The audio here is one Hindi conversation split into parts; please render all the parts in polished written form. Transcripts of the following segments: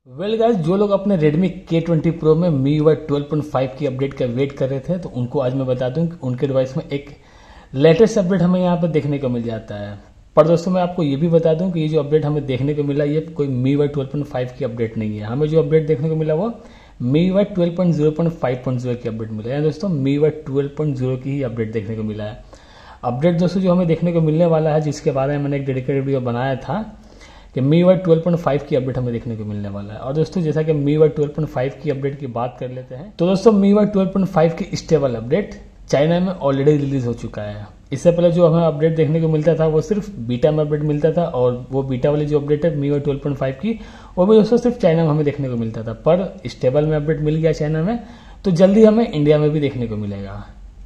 वेल गाइस, जो लोग अपने Redmi K20 Pro में MIUI 12.5 की अपडेट का वेट कर रहे थे, तो उनको आज मैं बता दूं कि उनके डिवाइस में एक लेटेस्ट अपडेट हमें यहाँ पर देखने को मिल जाता है। पर दोस्तों मैं आपको ये भी बता दूं कि ये जो अपडेट हमें देखने को मिला ये कोई MIUI 12.5 की अपडेट नहीं है। हमें जो अपडेट देखने को मिला वो MIUI 12.0.5.0 की अपडेट मिला है। दोस्तों MIUI 12.0 की ही अपडेट देखने को मिला है। अपडेट दोस्तों जो हमें देखने को मिलने वाला है, जिसके बारे में मैंने एक डेडिकेटेड वीडियो बनाया था कि MIUI 12.5 की अपडेट हमें देखने को मिलने वाला है। और दोस्तों जैसा कि MIUI 12.5 की अपडेट की बात कर लेते हैं, तो दोस्तों MIUI 12.5 की स्टेबल अपडेट चाइना में ऑलरेडी रिलीज हो चुका है। इससे पहले जो हमें अपडेट देखने को मिलता था वो सिर्फ बीटा में अपडेट मिलता था, और वो बीटा वाली जो अपडेट है MIUI 12.5 की वो भी दोस्तों सिर्फ चाइना में हमें देखने को मिलता था। पर स्टेबल में अपडेट मिल गया चाइना में, तो जल्दी हमें इंडिया में भी देखने को मिलेगा।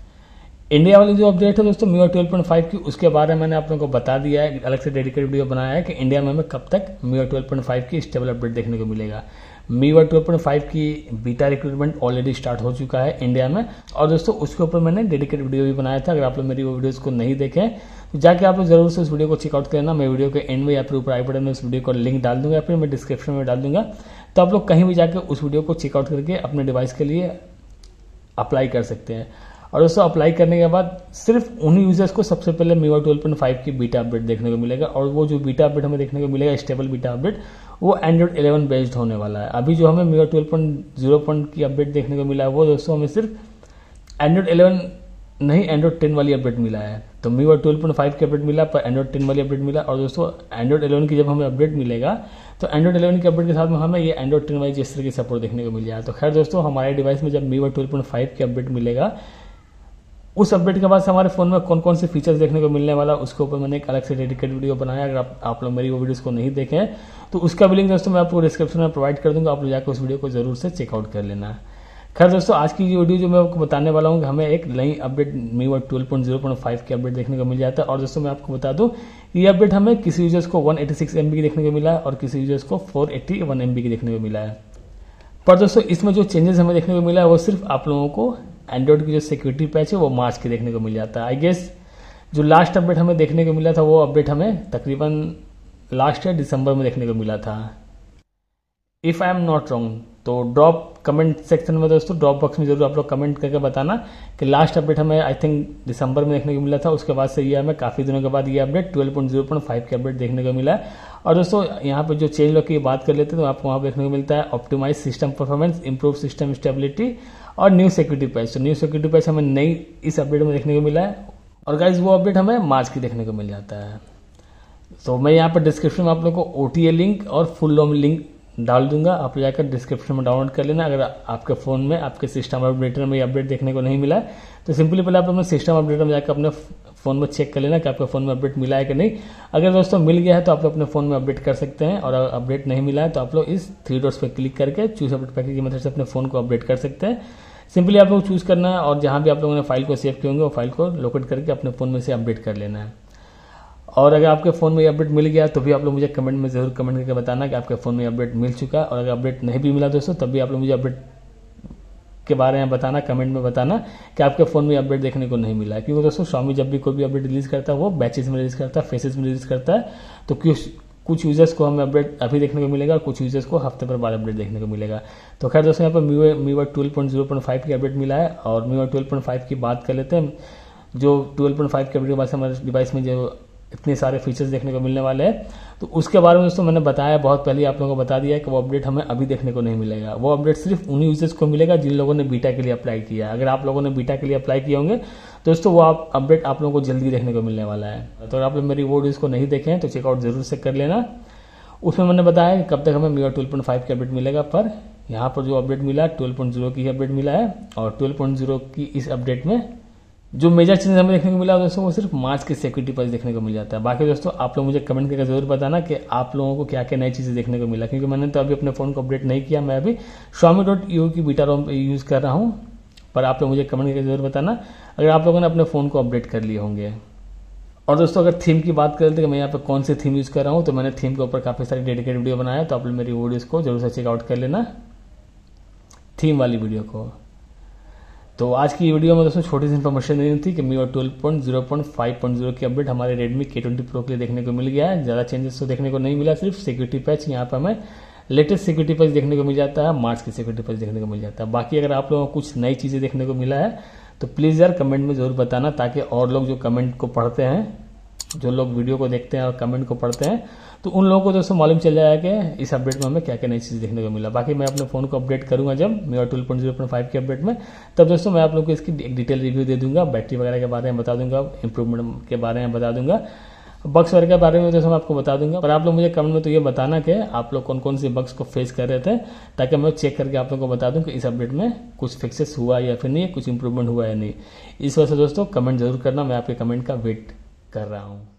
इंडिया वाली जो अपडेट है दोस्तों MIUI 12.5 की, उसके बारे में मैंने आप लोगों को बता दिया है, अलग से डेडिकेटेड वीडियो बनाया है कि इंडिया में हमें कब तक MIUI 12.5 की स्टेबल अपडेट देखने को मिलेगा। MIUI 12.5 की बीटा रिक्रूटमेंट ऑलरेडी स्टार्ट हो चुका है इंडिया में, और दोस्तों उसके ऊपर मैंने डेडिकेटेड वीडियो भी बनाया था। अगर आप लोग मेरी वो वीडियोस को नहीं देखें तो जाके आप लोग जरूर से उस वीडियो को चेकआउट करना। मैं वीडियो के एंड में या फिर ऊपर आई बटन में उस वीडियो को लिंक डाल दूंगा, या फिर मैं डिस्क्रिप्शन में डाल दूंगा, तो आप लोग कहीं भी जाकर उस वीडियो को चेकआउट करके अपने डिवाइस के लिए अप्लाई कर सकते हैं। और दोस्तों अप्लाई करने के बाद सिर्फ उन्हीं यूजर्स को सबसे पहले MIUI 12.5 की बीटा अपडेट देखने को मिलेगा, और वो जो बीटा अपडेट हमें देखने को मिलेगा स्टेबल बीटा अपडेट, वो Android 11 बेस्ड होने वाला है। अभी जो हमें MIUI 12.0 की अपडेट देखने को मिला है वो दोस्तों हमें सिर्फ Android 11 नहीं Android 10 वाली अपडेट मिला है। तो MIUI 12.5 की अपडेट मिला पर Android 10 वाली अपडेट मिला, और दोस्तों Android 11 की जब हमें अपडेट मिलेगा तो Android 11 की अपडेट के साथ में हमें ये Android 10 वाली जिस तरह की सपोर्ट देखने को मिल जाएगा। तो खैर दोस्तों हमारे डिवाइस में जब MIUI 12.5 की अपडेट मिलेगा, उस अपडेट के बाद से हमारे फोन में कौन कौन से फीचर्स देखने को मिलने वाला, उसके ऊपर मैंने एक अलग से डेडिकेटेड वीडियो बनाया। अगर आप लोग मेरी वो वीडियोस को नहीं देखें तो उसका भी लिंक दोस्तों मैं आपको डिस्क्रिप्शन में प्रोवाइड कर दूंगा, आप लोग जाकर उस वीडियो को जरूर से चेकआउट कर लेना। खैर दोस्तों आज की जो वीडियो जो मैं आपको बताने वाला हूँ कि हमें एक नई अपडेट MIUI 12.0.5 की अपडेट देखने को मिल जाता है। और दोस्तों मैं आपको बता दूं ये अपडेट हमें किसी यूजर्स को 186 MB की देखने को मिला है और किसी यूजर्स को 481 MB की देखने को मिला है। पर दोस्तों इसमें जो चेंजेस हमें देखने को मिला है वो सिर्फ आप लोगों को एंड्रॉइड की जो सिक्योरिटी पैच है वो मार्च के देखने को मिल जाता है। आई गेस जो लास्ट अपडेट हमें देखने को मिला था वो अपडेट हमें तकरीबन लास्ट ईयर दिसंबर में देखने को मिला था, if I am not wrong. तो ड्रॉप कमेंट सेक्शन में दोस्तों ड्रॉप बॉक्स में जरूर आप लोग कमेंट करके बताना कि लास्ट अपडेट हमें आई थिंक दिसंबर में देखने को मिला था। उसके बाद से ये हमें काफी दिनों के बाद ये अपडेट 12.0.5 की अपडेट देखने को मिला है। और दोस्तों यहाँ पे जो चेंज लॉग की बात कर लेते हैं तो आपको वहाँ देखने को मिलता है optimize system performance, improve system stability और न्यू सिक्योरिटी पैच। तो न्यू सिक्योरिटी पैच हमें नई इस अपडेट में देखने को मिला है, और गाइज वो अपडेट हमें मार्च की देखने को मिल जाता है। तो मैं यहाँ पर डिस्क्रिप्शन में आप लोग को OTA लिंक और फुल लॉम लिंक डाल दूंगा, आप जाकर डिस्क्रिप्शन में डाउनलोड कर लेना। अगर आपके फोन में आपके सिस्टम अपडेटर में अपडेट देखने को नहीं मिला तो सिंपली पहले आप अपने सिस्टम अपडेटर में जाकर अपने फोन में चेक कर लेना कि आपके फोन में अपडेट मिला है कि नहीं। अगर दोस्तों मिल गया है तो आप लोग अपने फोन में अपडेट कर सकते हैं, और अगर अपडेट नहीं मिला है तो आप लोग इस 3 डॉट्स पर क्लिक करके चूज अपडेट पैकेज की मदद से अपने फोन को अपडेट कर सकते हैं। सिंपली आप लोग चूज करना है, और जहां भी आप लोगों ने फाइल को सेव किए होंगे वो फाइल को लोकेट करके अपने फोन में से अपडेट कर लेना है। और अगर आपके फोन में अपडेट मिल गया तो भी आप लोग मुझे कमेंट में जरूर कमेंट करके बताना कि आपके फोन में अपडेट मिल चुका है। और अगर अपडेट नहीं भी मिला दोस्तों तब भी आप लोग मुझे अपडेट के बारे में बताना, कमेंट में बताना कि आपके फोन में अपडेट देखने को नहीं मिला है। क्योंकि दोस्तों Xiaomi जब भी कोई भी अपडेट रिलीज करता है वो बैचेस में रिलीज करता है, फेसेस में रिलीज करता है। तो कुछ यूजर्स को हमें अपडेट अभी देखने को मिलेगा, कुछ यूजर्स को हफ्ते पर बाद अपडेट देखने को मिलेगा। तो खैर दोस्तों यहाँ पर MIUI 12.0.5 की अपडेट मिला है, और MIUI 12.5 की बात कर लेते हैं। जो 12.5 के अपडेट के बाद हमारे डिवाइस में जो इतने सारे फीचर्स देखने को मिलने वाले हैं, तो उसके बारे में दोस्तों मैंने बताया बहुत पहले, आप लोगों को बता दिया है कि वो अपडेट हमें अभी देखने को नहीं मिलेगा। वो अपडेट सिर्फ उन्हीं यूजर्स को मिलेगा जिन लोगों ने बीटा के लिए अप्लाई किया। अगर आप लोगों ने बीटा के लिए अप्लाई किए होंगे दोस्तों वो अपडेट आप लोगों को जल्दी देखने को मिलने वाला है। तो अगर आप लोग मेरी वो वीडियोस को नहीं देखे हैं तो चेकआउट जरूर से कर लेना। उसमें मैंने बताया कि कब तक हमें MIUI 12.5 की अपडेट मिलेगा, पर यहाँ पर जो अपडेट मिला 12.0 की अपडेट मिला है, और 12.0 की इस अपडेट में जो मेजर चेंज हमें देखने को मिला दोस्तों वो सिर्फ मार्च की सिक्योरिटी पैच देखने को मिल जाता है। बाकी दोस्तों आप लोग मुझे कमेंट करके जरूर बताना कि आप लोगों को क्या क्या नई चीजें देखने को मिला, क्योंकि मैंने तो अभी अपने फोन को अपडेट नहीं किया, मैं अभी Xiaomi.io की बीटा रोम यूज कर रहा हूँ। पर आप लोग मुझे कमेंट करके जरूर बताना अगर आप लोगों ने अपने फोन को अपडेट कर लिए होंगे। और दोस्तों अगर थीम की बात करते हैं कि मैं यहाँ पे कौन सी थीम यूज कर रहा हूँ, तो मैंने थीम के ऊपर काफी सारी डेडिकेटेड वीडियो बनाया है, तो आप लोग मेरी वीडियोस को जरूर से चेकआउट कर लेना, थीम वाली वीडियो को। तो आज की वीडियो में दोस्तों छोटी सी इन्फॉर्मेशन देनी थी कि MIUI 12.0.5.0 की अपडेट हमारे Redmi K20 Pro के लिए देखने को मिल गया है। ज़्यादा चेंजेस तो देखने को नहीं मिला, सिर्फ सिक्योरिटी पैच यहाँ पर हमें लेटेस्ट सिक्योरिटी पैच देखने को मिल जाता है, मार्च की सिक्योरिटी पैच देखने को मिल जाता है। बाकी अगर आप लोगों को कुछ नई चीज़ें देखने को मिला है तो प्लीज़ यार कमेंट में ज़रूर बताना, ताकि और लोग जो कमेंट को पढ़ते हैं, जो लोग वीडियो को देखते हैं और कमेंट को पढ़ते हैं, तो उन लोगों को दोस्तों मालूम चल जाएगा कि इस अपडेट में हमें क्या क्या नई चीज़ देखने को मिला। बाकी मैं अपने फ़ोन को अपडेट करूंगा जब मेरा 12.0.5 के अपडेट में, तब दोस्तों मैं आप लोगों को इसकी एक डिटेल रिव्यू दे दूंगा, बैटरी वगैरह के बारे में बता दूंगा, इंप्रूवमेंट के बारे में बता दूंगा, बग्स वगैरह के बारे में दोस्तों मैं आपको बता दूंगा। पर आप लोग मुझे कमेंट में तो ये बताना कि आप लोग कौन कौन सी बग्स को फेस कर रहे थे, ताकि मैं चेक करके आप लोगों को बता दूं कि इस अपडेट में कुछ फिक्सेस हुआ या फिर नहीं, कुछ इंप्रूवमेंट हुआ या नहीं। इस वजह से दोस्तों कमेंट जरूर करना, मैं आपके कमेंट का वेट कर रहा हूँ।